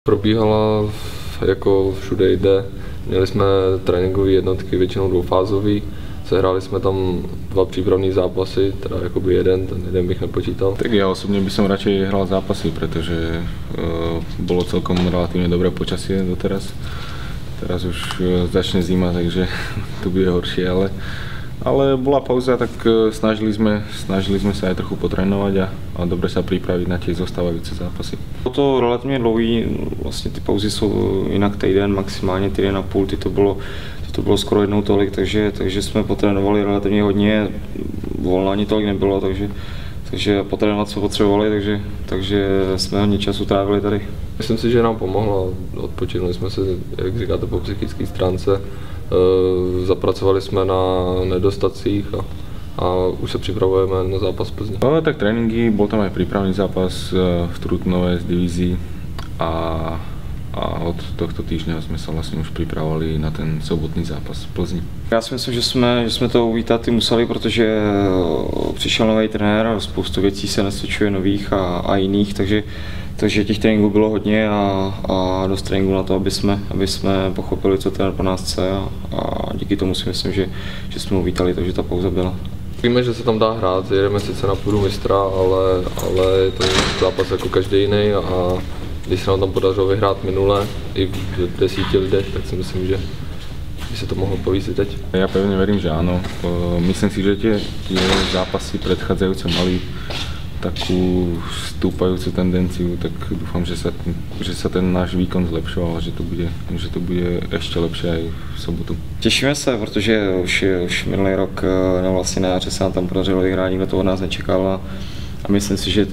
Probíhala jako všude jde. Měli jsme tréninkové jednotky, většinou dvoufázový. Sehráli jsme tam 2 přípravné zápasy, teda jakoby ten jeden bych nepočítal. Tak ja osobne by som radšej hral zápasy, pretože bolo celkom relatívne dobré počasie doteraz. Teraz už začne zima, takže to bude horšie, ale bola pauza, tak snažili sme sa aj trochu potrénovať a dobre sa pripraviť na tie zostávajúce zápasy. Bylo to relativně dlouhý, vlastně ty pauzy jsou jinak týden, maximálně týden a půl, to bylo skoro jednou tolik, takže jsme potrénovali relativně hodně, volna ani tolik nebylo, takže potrénovat jsme potřebovali, takže jsme hodně času trávili tady. Myslím si, že nám pomohlo, odpočinuli jsme se, jak říkáte, po psychické stránce, zapracovali jsme na nedostacích a už se připravujeme na zápas Plzně. No, tak tréninky, bol tam aj prípravný zápas v Trutnove z divízii a od tohto týždňa sme sa vlastne už pripravovali na ten sobotný zápas v Plzni. Já si myslím, že jsme to uvítat i museli, protože přišel nový trenér a spoustu věcí se nasvědčuje nových a jiných, takže těch tréninků bylo hodně a dost tréninků na to, aby jsme pochopili, co trenér po nás chce a díky tomu si myslím, že jsme uvítali, takže ta pauza byla. Víme, že se tam dá hrát, jedeme sice na půdu mistra, ale je to zápas jako každý jiný a když se nám tam podařilo vyhrát minule i v 10 lidech, tak si myslím, že by se to mohlo povísit teď. Ja pevne verím, že áno. Myslím si, že tie zápasy predchádzajúce mali takú stúpajúcu tendenciu, tak dúfam, že sa ten náš výkon zlepšoval a že to bude ešte lepšie aj v sobotu. Těšíme se, protože už minulý rok vlastně na jaře se nám tam podařilo vyhrát, nikdo to od nás nečekal a myslím si, že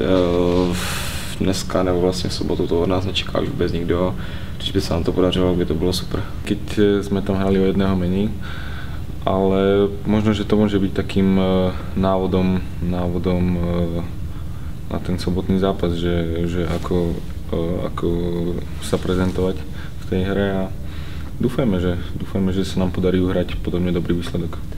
dneska nebo vlastně v sobotu to od nás nečeká už vůbec nikdo, když by se nám to podařilo, by to bylo super. Keď sme tam hrali o jedného menej, ale možno, že to môže byť takým návodom na ten sobotný zápas, že ako sa prezentovať v tej hre a dúfajme, že sa nám podarí uhrať podobne dobrý výsledok.